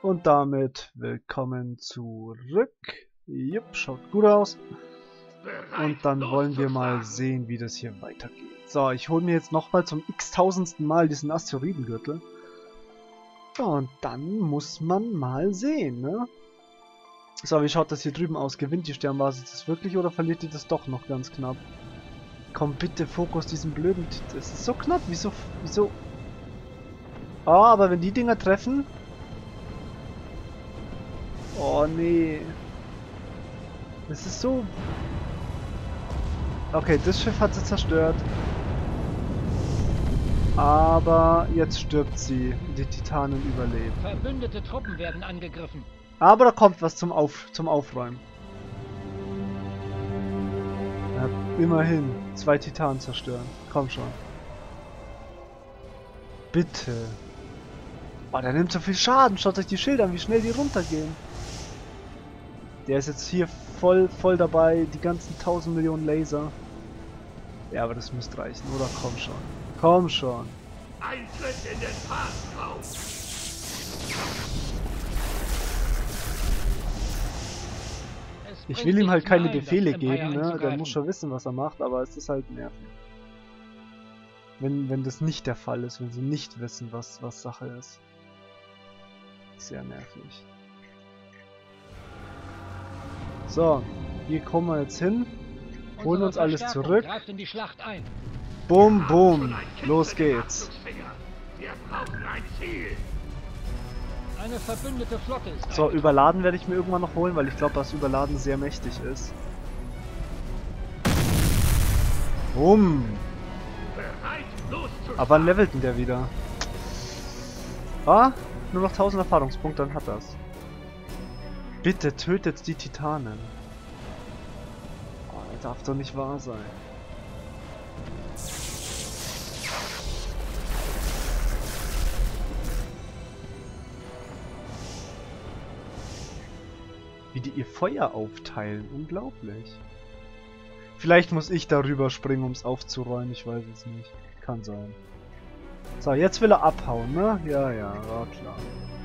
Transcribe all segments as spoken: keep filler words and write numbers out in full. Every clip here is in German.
Und damit willkommen zurück. Jupp, schaut gut aus. Und dann wollen wir mal sehen, wie das hier weitergeht. So, ich hole mir jetzt nochmal zum x-tausendsten Mal diesen Asteroidengürtel. Ja, und dann muss man mal sehen, ne? So, wie schaut das hier drüben aus? Gewinnt die Sternbasis das wirklich oder verliert die das doch noch ganz knapp? Komm bitte, Fokus diesen blöden... Das ist so knapp, wieso... wieso... Ah, oh, aber wenn die Dinger treffen... Oh nee. Das ist so... Okay, das Schiff hat sie zerstört. Aber jetzt stirbt sie. Die Titanen überleben. Verbündete Truppen werden angegriffen. Aber da kommt was zum, Auf zum Aufräumen. Ja, immerhin. Zwei Titanen zerstören. Komm schon. Bitte. Oh, der nimmt so viel Schaden. Schaut euch die Schilder an, wie schnell die runtergehen. Der ist jetzt hier voll, voll dabei. Die ganzen tausend Millionen Laser. Ja, aber das müsste reichen, oder? Komm schon. Komm schon. Eintritt in den Fahrtraum. Ich will ihm halt keine Befehle geben, ne? Der muss schon wissen, was er macht, aber es ist halt nervig. Wenn, wenn das nicht der Fall ist, wenn sie nicht wissen, was, was Sache ist. Sehr nervig. So, hier kommen wir jetzt hin. Holen uns alles zurück. In die Schlacht ein. Bum, bum. Los geht's. Wir brauchen ein Ziel. Eine verbündete Flotte ist So, Überladen werde ich mir irgendwann noch holen, weil ich glaube, dass Überladen sehr mächtig ist. Bum. Aber wann levelt denn der wieder? Ah, nur noch tausend Erfahrungspunkte, dann hat das. Bitte tötet die Titanen. Oh, das darf doch nicht wahr sein. Wie die ihr Feuer aufteilen. Unglaublich. Vielleicht muss ich darüber springen, um es aufzuräumen. Ich weiß es nicht. Kann sein. So, jetzt will er abhauen, ne? Ja, ja, war klar.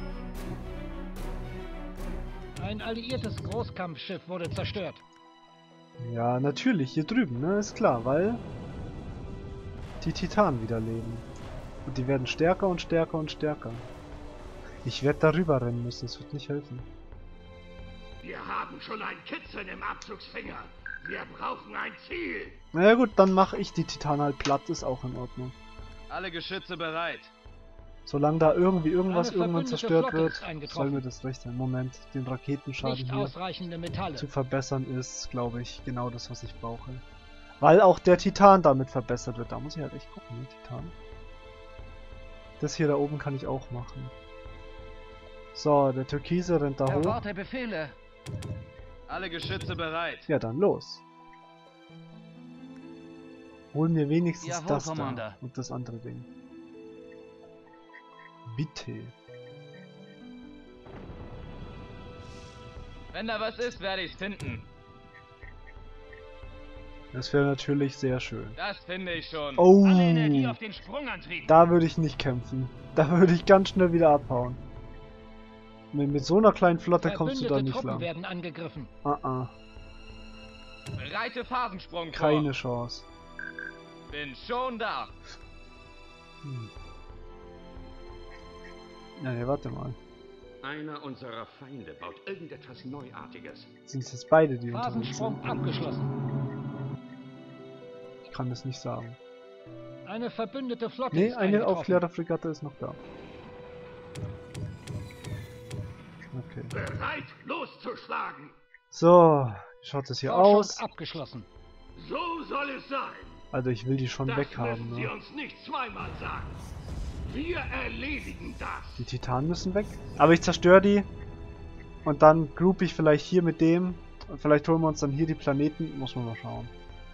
Ein alliiertes Großkampfschiff wurde zerstört. Ja, natürlich, hier drüben, ne? Ist klar, weil die Titanen wieder leben. Und die werden stärker und stärker und stärker. Ich werde darüber rennen müssen, es wird nicht helfen. Wir haben schon ein Kitzeln im Abzugsfinger. Wir brauchen ein Ziel. Na ja, gut, dann mache ich die Titanen halt platt, ist auch in Ordnung. Alle Geschütze bereit. Solange da irgendwie irgendwas Eine irgendwann zerstört Flotte wird, ist eingetroffen. soll mir das recht sein. Moment, den Raketenschaden Nicht hier ausreichende Metalle. zu verbessern ist, glaube ich, genau das, was ich brauche. Weil auch der Titan damit verbessert wird. Da muss ich halt echt gucken, ne, Titan. Das hier da oben kann ich auch machen. So, der Türkise rennt da hoch. Erwarte Befehle. Alle Geschütze bereit. Ja, dann los. Holen wir wenigstens Jawohl, das da Commander. und das andere Ding. Bitte. Wenn da was ist, werde ich's finden. Das wäre natürlich sehr schön. Das finde ich schon. Oh, Alle Energie auf den Sprungantrieb. da würde ich nicht kämpfen. Da würde ich ganz schnell wieder abhauen. Mit, mit so einer kleinen Flotte kommst du da Verbündete nicht Truppen lang. werden angegriffen. Ah, ah. Breite Phasensprung vor. Keine Chance. Bin schon da. Hm. Ja, nee, warte mal. Einer unserer Feinde baut irgendetwas Neuartiges. Sind es jetzt beide, die unterwegs Phasensprung sind? abgeschlossen. Ich kann das nicht sagen. Eine verbündete Flotte Nee, ist eine eingetroffen. Aufklärerfregatte ist noch da. Okay. Bereit, loszuschlagen. So, wie schaut das hier Forschung aus? abgeschlossen. So soll es sein. Also ich will die schon Das weghaben, müssen Sie ne? uns nicht zweimal sagen. Wir erledigen das. Die Titanen müssen weg. Aber ich zerstöre die. Und dann group ich vielleicht hier mit dem. Und vielleicht holen wir uns dann hier die Planeten. Muss man mal schauen.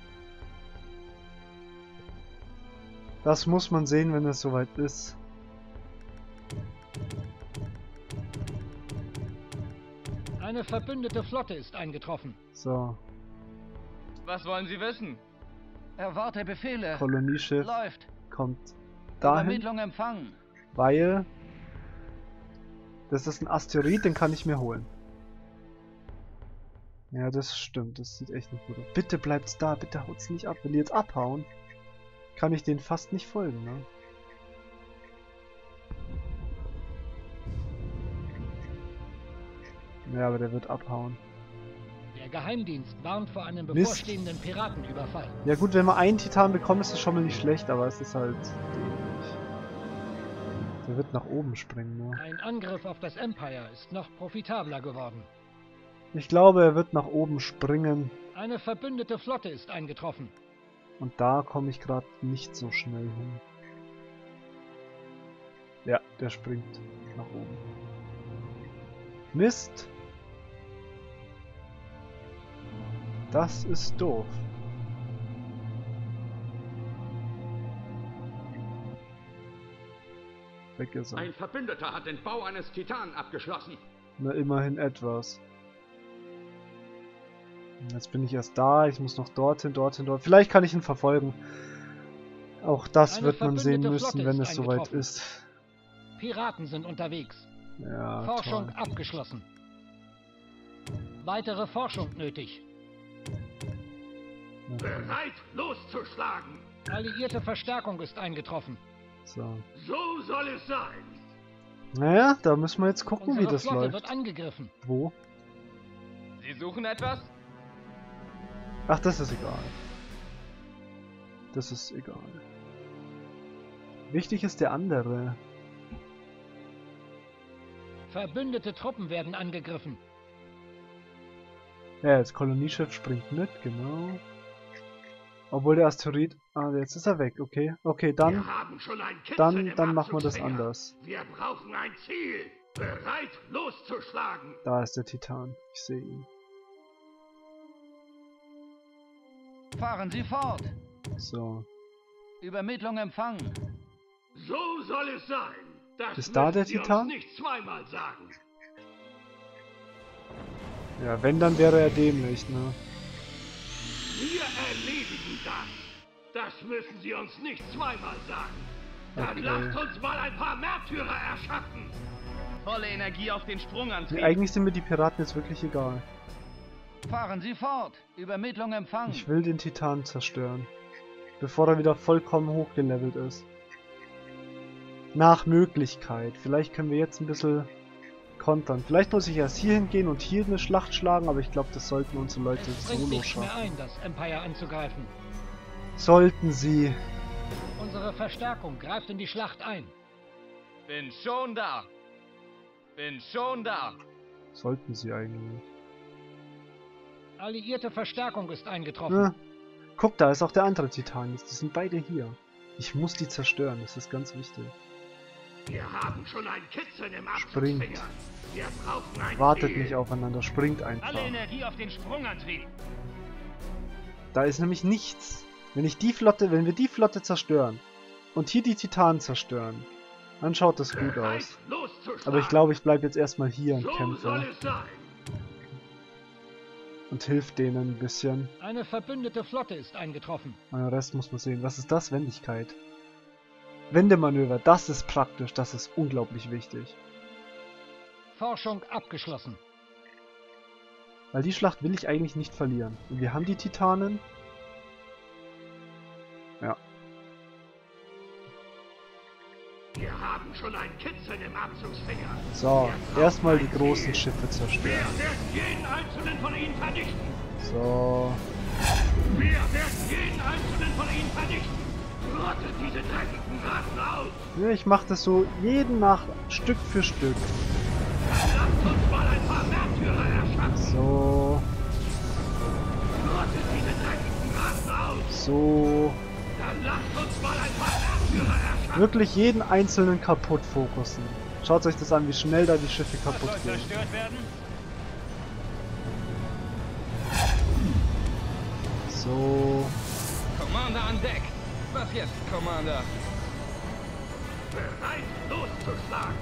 Das muss man sehen, wenn es soweit ist. Eine verbündete Flotte ist eingetroffen. So, Was wollen Sie wissen? Erwarte Befehle. Kolonieschiff Läuft. kommt dahin, Übermittlung empfangen. weil Das ist ein Asteroid, den kann ich mir holen. Ja, das stimmt. Das sieht echt nicht gut aus. Bitte bleibt's da. Bitte haut's nicht ab. Wenn die jetzt abhauen, kann ich denen fast nicht folgen, ne? Ja, aber der wird abhauen. Der Geheimdienst warnt vor einem Mist. bevorstehenden Piratenüberfall. Ja gut, wenn wir einen Titan bekommen, ist das schon mal nicht schlecht, aber es ist halt dämlich. Der wird nach oben springen, ne? Ein Angriff auf das Empire ist noch profitabler geworden. Ich glaube, er wird nach oben springen. Eine verbündete Flotte ist eingetroffen. Und da komme ich gerade nicht so schnell hin. Ja, der springt nach oben. Mist! Das ist doof. Weg ist er. Ein Verbündeter hat den Bau eines Titanen abgeschlossen. Na, immerhin etwas. Jetzt bin ich erst da, ich muss noch dorthin, dorthin, dort. Vielleicht kann ich ihn verfolgen. Auch das Eine wird man sehen verbündete müssen, Flotte wenn ist es soweit eingetroffen. ist. Piraten sind unterwegs. Ja, Forschung toll. abgeschlossen. Weitere Forschung nötig. Bereit, loszuschlagen. Alliierte Verstärkung ist eingetroffen. So. So soll es sein. Naja, da müssen wir jetzt gucken, Unsere wie das Flotte läuft. wird angegriffen. Wo? Sie suchen etwas? Ach, das ist egal. Das ist egal. Wichtig ist der andere. Verbündete Truppen werden angegriffen. Ja, das Kolonieschiff springt mit, genau. Obwohl der Asteroid... Ah, jetzt ist er weg, okay. Okay, dann... Wir haben schon ein Kitzeln Dann, im dann machen wir das Abzugsfänger. anders. Wir brauchen ein Ziel. Bereit, loszuschlagen. Da ist der Titan. Ich sehe ihn. Fahren Sie fort. So. Übermittlung empfangen. So soll es sein. Das Ist da müssen der Sie Titan? uns nicht zweimal sagen. Ja, wenn, dann wäre er dämlich, ne? Wir erledigen das. Das müssen Sie uns nicht zweimal sagen. Dann Okay. lasst uns mal ein paar Märtyrer erschaffen. Volle Energie auf den Sprungantrieb. Nee, eigentlich sind mir die Piraten jetzt wirklich egal. Fahren Sie fort. Übermittlung empfangen. Ich will den Titan zerstören. Bevor er wieder vollkommen hochgelevelt ist. Nach Möglichkeit. Vielleicht können wir jetzt ein bisschen kontern. Vielleicht muss ich erst hier hingehen und hier eine Schlacht schlagen, aber ich glaube, das sollten unsere Leute Es bringt solo nichts mehr schaffen. ein, das Empire anzugreifen. Sollten sie. Unsere Verstärkung greift in die Schlacht ein. Bin schon da. Bin schon da. Sollten sie eigentlich. Alliierte Verstärkung ist eingetroffen. Ja. Guck, da ist auch der andere Titan. Die sind beide hier. Ich muss die zerstören, das ist ganz wichtig. Wir haben schon ein Kitzeln im Springt. Abzugsfänger. Wir brauchen ein Wartet Ziel. nicht aufeinander, springt einfach. Alle Energie auf den Sprungantrieb. Da ist nämlich nichts. Wenn ich die Flotte, wenn wir die Flotte zerstören und hier die Titanen zerstören, dann schaut das gut Bereit, aus. loszuschlagen. Aber ich glaube, ich bleibe jetzt erstmal hier und So soll kämpfe es sein. und hilf denen ein bisschen. Eine verbündete Flotte ist eingetroffen. Und den Rest muss man sehen. Was ist das? Wendigkeit. Wendemanöver, das ist praktisch, das ist unglaublich wichtig. Forschung abgeschlossen. Weil die Schlacht will ich eigentlich nicht verlieren. Und wir haben die Titanen. Ja. Wir haben schon ein Kitzeln im Abzugsfänger. So, Wir brauchen erstmal die ein großen Ziel. Schiffe Wir zerstören. werden jeden einzelnen von ihnen vernichten. So. Wir werden jeden einzelnen von ihnen vernichten. Rottet diese dreckigen Ratten aus. Ja, ich mache das so jeden nach Stück für Stück. Dann lasst uns mal ein paar Märtyrer erschaffen. So, Rottet diese dreckigen Ratten aus. so. Dann lasst uns mal ein paar Märtyrer erschaffen. Wirklich jeden einzelnen kaputt fokussen. Schaut euch das an, wie schnell da die Schiffe kaputt Was soll gehen. zerstört werden? So. Commander an Deck. Was jetzt, Commander? Bereit, loszuschlagen.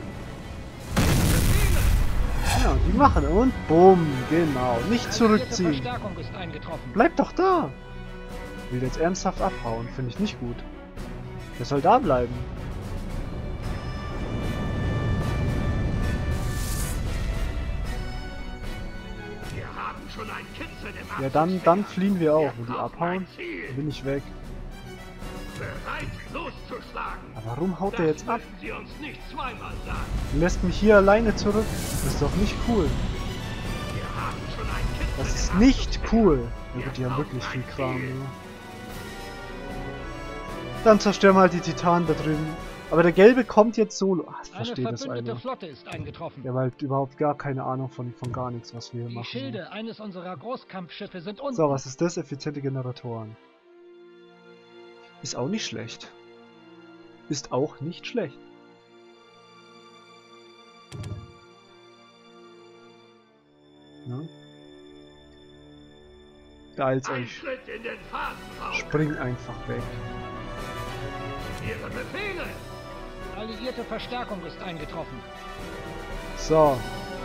Ja, die machen und bumm, genau. Nicht Alliierte zurückziehen. Verstärkung ist eingetroffen. Bleib doch da. Will jetzt ernsthaft abhauen, finde ich nicht gut. Der soll da bleiben. schon ein Kitzeln im Ja, dann, dann Abzugsfeuer. fliehen wir auch. Wir Wenn die brauchen abhauen, ein Ziel. dann bin ich weg. Bereit, loszuschlagen. Aber warum haut Das der jetzt ab? müssen Sie uns nicht zweimal sagen. Und lässt mich hier alleine zurück. Das ist doch nicht cool. Wir haben schon ein Kitzeln Das im ist nicht Abzugsfeuer. cool. Ja gut, die haben wirklich viel Kram. Ja. Dann zerstören wir halt die Titanen da drüben. Aber der Gelbe kommt jetzt solo. Ach, ich Eine verstehe das verbündete einer. Flotte ist eingetroffen. Der hat halt überhaupt gar keine Ahnung von, von gar nichts, was wir hier Die machen. Schilde eines unserer Großkampfschiffe sind unten. So, was ist das? Effiziente Generatoren. Ist auch nicht schlecht. Ist auch nicht schlecht. Ne? Beeilt euch. Eintritt in den Phasenraum. Spring einfach weg. Ihre Befehle. Alliierte Verstärkung ist eingetroffen. So,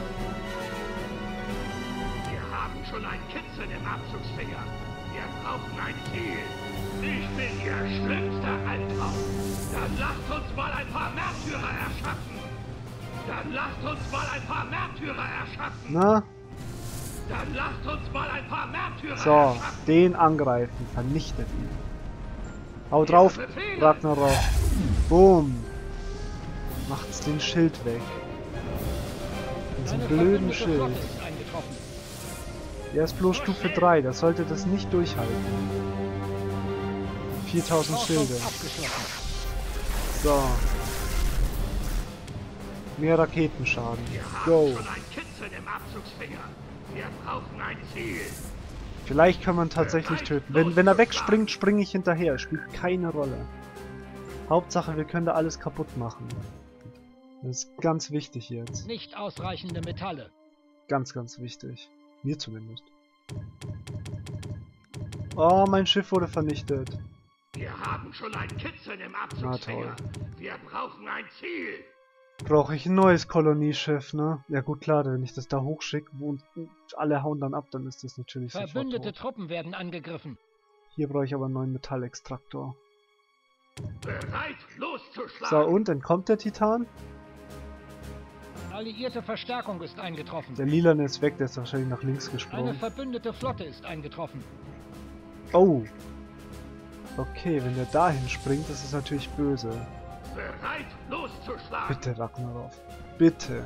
Wir haben schon ein Kitzeln im Abzugsfinger. Wir brauchen ein Ziel. Ich bin Ihr schlimmster Albtraum. Dann lasst uns mal ein paar Märtyrer erschaffen. Dann lasst uns mal ein paar Märtyrer erschaffen. na? Dann lasst uns mal ein paar Märtyrer So, erschaffen. den angreifen. Vernichtet ihn. Hau drauf, Ragnarok. Boom. Macht's den Schild weg. Diesen Eine blöden verbündete Schild. Flotte ist eingetroffen. Der ist bloß Stufe drei, der sollte das nicht durchhalten. viertausend Forschung Schilde. abgeschlossen. So. Mehr Raketenschaden. Wir haben Go. schon ein Kitzeln im Abzugsfinger. Wir brauchen ein Ziel. Vielleicht kann man tatsächlich töten. Wenn, wenn er wegspringt, springe ich hinterher. Spielt keine Rolle. Hauptsache, wir können da alles kaputt machen. Das ist ganz wichtig jetzt. Nicht ausreichende Metalle. Ganz, ganz wichtig. Mir zumindest. Oh, mein Schiff wurde vernichtet. Wir haben schon ein Kitzeln im Na Abzugsfinger. toll. Wir brauchen ein Ziel. Brauche ich ein neues Kolonieschiff, ne? Ja gut, klar, wenn ich das da hochschicke und alle hauen dann ab, dann ist das natürlich sofort Verbündete tot. Truppen werden angegriffen. Hier brauche ich aber einen neuen Metallextraktor. Bereit, loszuschlagen. So, und entkommt der Titan? Alliierte Verstärkung ist eingetroffen. Der Lilane ist weg, der ist wahrscheinlich nach links Eine gesprungen. verbündete Flotte ist eingetroffen. Oh! Okay, wenn der dahin springt, das ist natürlich böse. Bereit, loszuschlagen. Bitte, Ragnarok. Bitte.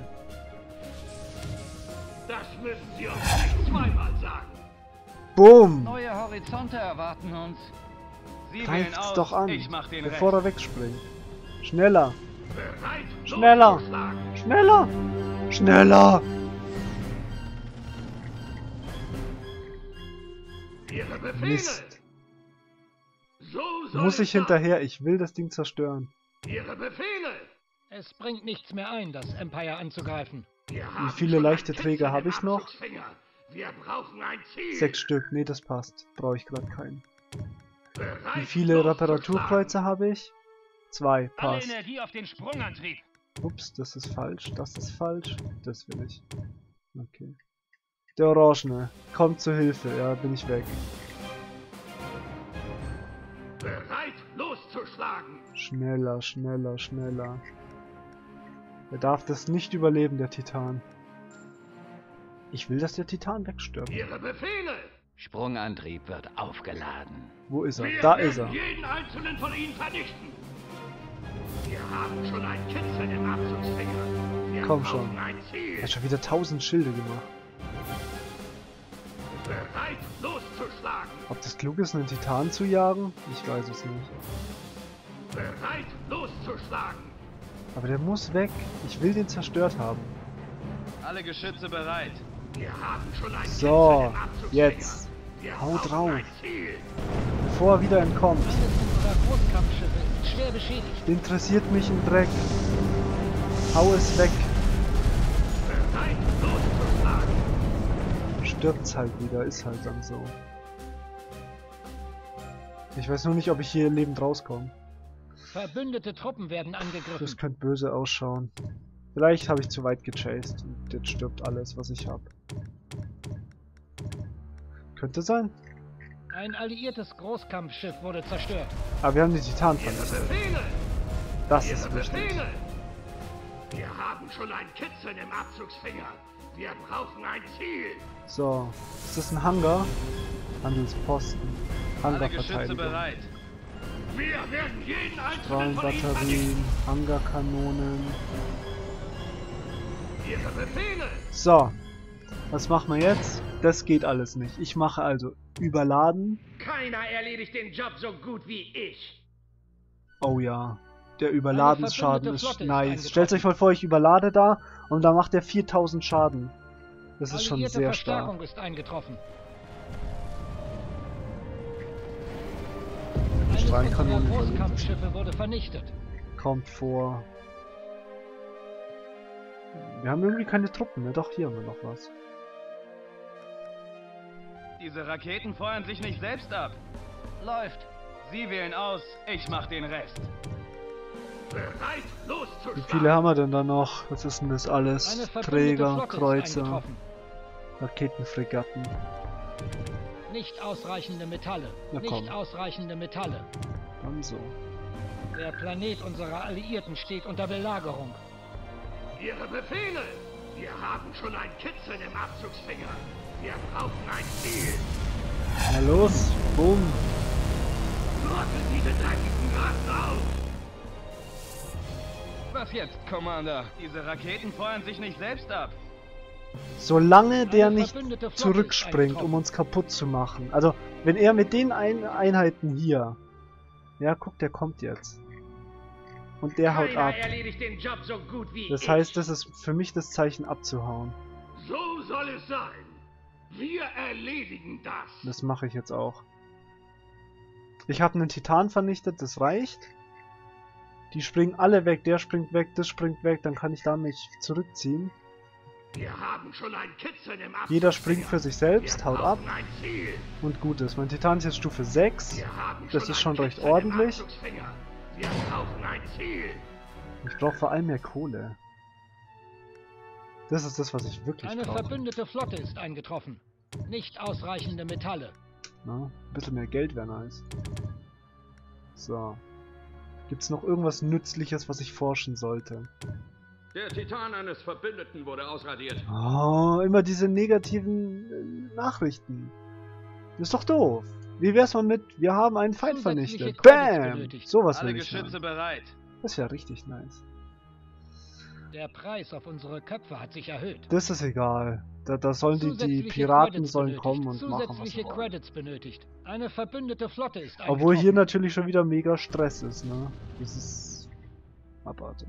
Das müssen Sie uns nicht zweimal sagen. Boom! Neue Horizonte erwarten uns. Sie wählen Greift's aus, doch an, ich mach den bevor Rest. er wegspringt. Schneller! Bereit, Schneller! loszuschlagen. Schneller! Schneller! Ihre Befehle. Mist. So soll Muss es ich sein. hinterher, ich will das Ding zerstören. Ihre Befehle. Es bringt nichts mehr ein, das Empire anzugreifen. Wir haben viele schon leichte ein Träger Kitzeln habe im ich noch? Abzugsfinger. Wir brauchen ein Ziel. Sechs Stück, nee, das passt. Brauche ich gerade keinen. Bereit, Wie viele loszuschlagen. Reparaturkreuzer habe ich? Zwei, Alle passt. Energie auf den Sprungantrieb. Ups, das ist falsch, das ist falsch. Das will ich. Okay. Der Orangene, kommt zur Hilfe, ja, bin ich weg. Bereit, loszuschlagen. Schneller, schneller, schneller. Er darf das nicht überleben, der Titan. Ich will, dass der Titan wegstirbt. Ihre Befehle. Sprungantrieb wird aufgeladen. Wo ist er? Wir Da werden ist er. jeden einzelnen von ihnen vernichten. Wir haben schon ein Kitzeln im Abzugsfinger. Wir Komm brauchen schon. ein Ziel. Er hat schon wieder tausend Schilde gemacht. Bereit, loszuschlagen. Ob das klug ist, einen Titan zu jagen? Ich weiß es nicht. Bereit, loszuschlagen. Aber der muss weg. Ich will den zerstört haben. Alle Geschütze bereit. Wir haben schon ein So, Kitzeln im Abzugsfinger. jetzt. Wir Hau brauchen drauf. ein Ziel. Bevor er wieder entkommt. Eines unserer Großkampfschiffe ist schwer beschädigt. Interessiert mich ein Dreck. Hau es weg. Bereit, loszuschlagen. Stirbt's halt wieder, ist halt dann so. Ich weiß nur nicht, ob ich hier lebend rauskomme. Verbündete Truppen werden angegriffen. Das könnte böse ausschauen. Vielleicht habe ich zu weit gechased und jetzt stirbt alles, was ich habe. Könnte sein. Ein alliiertes Großkampfschiff wurde zerstört. Aber wir haben die Titanen Ihre verlassen. Befehle. Das Ihre ist wichtig. Befehle. Wir haben schon ein Kitzeln im Abzugsfinger. Wir brauchen ein Ziel. So, ist das ein Hangar? Handelsposten. Alle Geschütze Hangarverteidigung. bereit. Wir werden jeden einzelnen von ihnen Strahlenbatterien, vernichten. Hangarkanonen. Ihre Befehle. So, was machen wir jetzt? Das geht alles nicht. Ich mache also überladen. Keiner erledigt den Job so gut wie ich. Oh ja, der Überladensschaden Eine ist Flotte ist nice. eingetroffen. Stellt euch mal vor, ich überlade da und da macht er viertausend Schaden. Das ist schon Alliierte sehr Verstärkung stark. ist eingetroffen. Die Eines Strahlenkanonen unserer überlebt. Großkampfschiffe wurde vernichtet. Kommt vor. Wir haben irgendwie keine Truppen, ne? Doch, hier haben wir noch was. Diese Raketen feuern sich nicht selbst ab. Läuft. Sie wählen aus, ich mach den Rest. Bereit, loszuschlagen. Wie viele haben wir denn da noch? Was ist denn das Eine alles? verbündete Träger, Flotte ist Kreuzer, eingetroffen. Raketenfregatten. Nicht ausreichende Metalle. Na komm. Nicht ausreichende Metalle. Dann so. Der Planet unserer Alliierten steht unter Belagerung. Ihre Befehle. Wir haben schon ein Kitzeln im Abzugsfinger. Wir brauchen ein Ziel. Na los, bumm. Rotten diese dreckigen Ratten auf. Was jetzt, Commander? Diese Raketen feuern sich nicht selbst ab. Solange der Eine nicht verbündete Flotte ist zurückspringt, eingetroffen. um uns kaputt zu machen. Also, wenn er mit den Ein Einheiten hier... Ja, guck, der kommt jetzt. Und der haut Keiner ab. erledigt den Job so gut wie Das ich. heißt, das ist für mich das Zeichen abzuhauen. So soll es sein. Wir erledigen das. Das mache ich jetzt auch. Ich habe einen Titan vernichtet, das reicht. Die springen alle weg, der springt weg, das springt weg, dann kann ich da mich zurückziehen. Wir haben schon ein Kitzeln im Abzugsfinger. Jeder springt für sich selbst, Wir haut ab brauchen ein Ziel. und gut ist. Mein Titan ist jetzt Stufe sechs. Wir haben Das schon ist ein schon recht Kitzeln im ordentlich. Abzugsfinger. Wir brauchen ein Ziel. Ich brauche vor allem mehr Kohle. Das ist das, was ich wirklich Eine brauche. verbündete Flotte ist eingetroffen. Nicht ausreichende Metalle. Na, ein bisschen mehr Geld wäre nice. So. Gibt's noch irgendwas Nützliches, was ich forschen sollte? Der Titan eines Verbündeten wurde ausradiert. Oh, immer diese negativen äh, Nachrichten. Das ist doch doof. Wie wär's mal mit, wir haben einen Feind Zusätzliche vernichtet. Credits Bam! benötigt. Sowas Alle will ich Geschütze hören. bereit. Das wäre richtig nice. Der Preis auf unsere Köpfe hat sich erhöht. Das ist egal. Da, da sollen die, die Zusätzliche Piraten Credits sollen benötigt. kommen und machen, was Zusätzliche sie wollen. Credits benötigt. Eine verbündete Flotte ist Obwohl hier eingetroffen. natürlich schon wieder mega Stress ist, ne? Das ist abartig.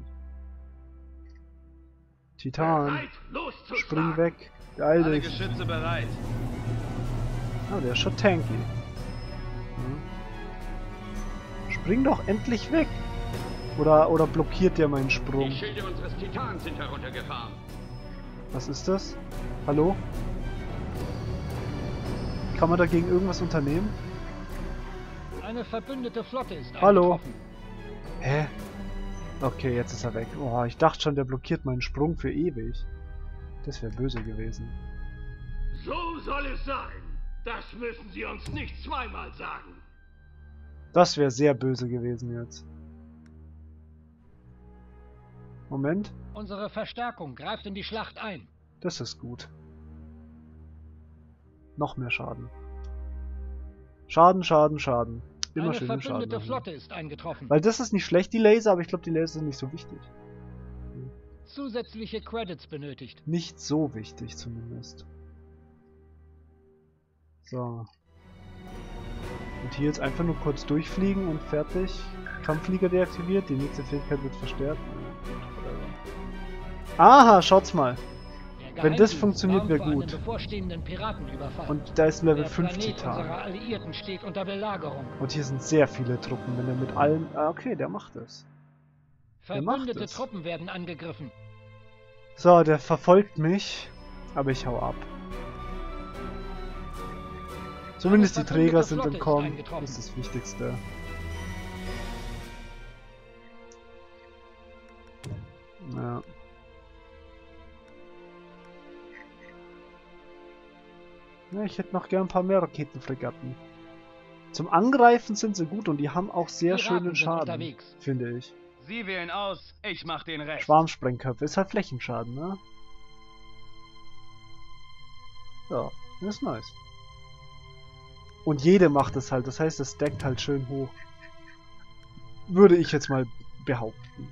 Titan, Bereit, loszuschlagen. spring weg. Beeil Alle dich. Geschütze bereit. Ah, der ist schon tanky. Hm. Spring doch endlich weg! Oder, oder blockiert der meinen Sprung? Die Schilde unseres Titans sind heruntergefahren. Was ist das? Hallo? Kann man dagegen irgendwas unternehmen? Eine verbündete Flotte ist Hallo? eingetroffen. Hä? Okay, jetzt ist er weg. Oh, ich dachte schon, der blockiert meinen Sprung für ewig. Das wäre böse gewesen. So soll es sein. Das müssen Sie uns nicht zweimal sagen. Das wäre sehr böse gewesen jetzt. Moment, Unsere Verstärkung greift in die Schlacht ein. das ist gut. Noch mehr Schaden. Schaden, Schaden, Schaden. Immer Eine schön den Schaden verbündete machen. Flotte ist eingetroffen. Weil das ist nicht schlecht, die Laser, aber ich glaube, die Laser sind nicht so wichtig. Zusätzliche Credits benötigt. Nicht so wichtig zumindest. So. Und hier jetzt einfach nur kurz durchfliegen und fertig. Kampfflieger deaktiviert, die nächste Fähigkeit wird verstärkt. Aha, schaut's mal. Der Wenn das Geheimdienst funktioniert, warnt wäre vor einem gut. bevorstehenden Piratenüberfall. Und da ist Level Der fünf Planet unserer Titan. Alliierten steht unter Belagerung. Und hier sind sehr viele Truppen, wenn er mit allen... Ah, okay, der macht es. Der macht Verbündete es. Truppen werden angegriffen. So, der verfolgt mich, aber ich hau ab. Zumindest die Eine verbündete Träger sind Flotte ist entkommen, eingetroffen. das ist das Wichtigste. Ja. Ja, ich hätte noch gern ein paar mehr Raketenfregatten. Zum Angreifen sind sie gut und die haben auch sehr Piraten schönen sind Schaden, unterwegs. finde ich. Sie wählen aus, ich mach den Rest. Schwarmsprengköpfe ist halt Flächenschaden, ne? Ja, das ist nice. Und jede macht es halt, das heißt, es stackt halt schön hoch. Würde ich jetzt mal behaupten.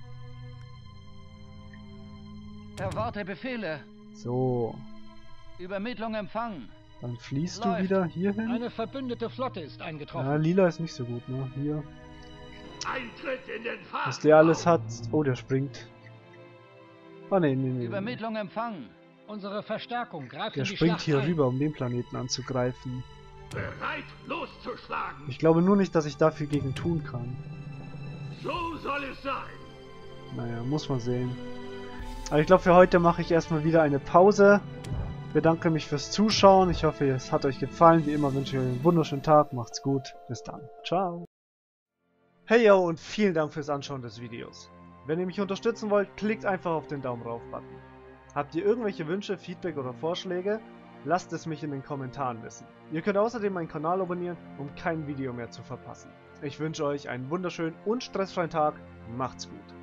Erwarte Befehle. So, Übermittlung empfangen. dann fließt Läuft. du wieder hier hin. Eine verbündete Flotte ist eingetroffen. Ja, lila ist nicht so gut, ne? Hier. Eintritt in den Fahrraum. Was der alles hat. Oh, der springt. Oh, ne, ne, ne. Übermittlung empfangen. Unsere Verstärkung greift Der in die springt Schlacht hier ein. rüber, um den Planeten anzugreifen. Bereit, loszuschlagen. Ich glaube nur nicht, dass ich dafür gegen tun kann. So soll es sein. Naja, muss man sehen. Aber ich glaube, für heute mache ich erstmal wieder eine Pause. Ich bedanke mich fürs Zuschauen. Ich hoffe, es hat euch gefallen. Wie immer wünsche ich euch einen wunderschönen Tag. Macht's gut. Bis dann. Ciao. Hey yo und vielen Dank fürs Anschauen des Videos. Wenn ihr mich unterstützen wollt, klickt einfach auf den Daumen rauf Button. Habt ihr irgendwelche Wünsche, Feedback oder Vorschläge? Lasst es mich in den Kommentaren wissen. Ihr könnt außerdem meinen Kanal abonnieren, um kein Video mehr zu verpassen. Ich wünsche euch einen wunderschönen und stressfreien Tag. Macht's gut.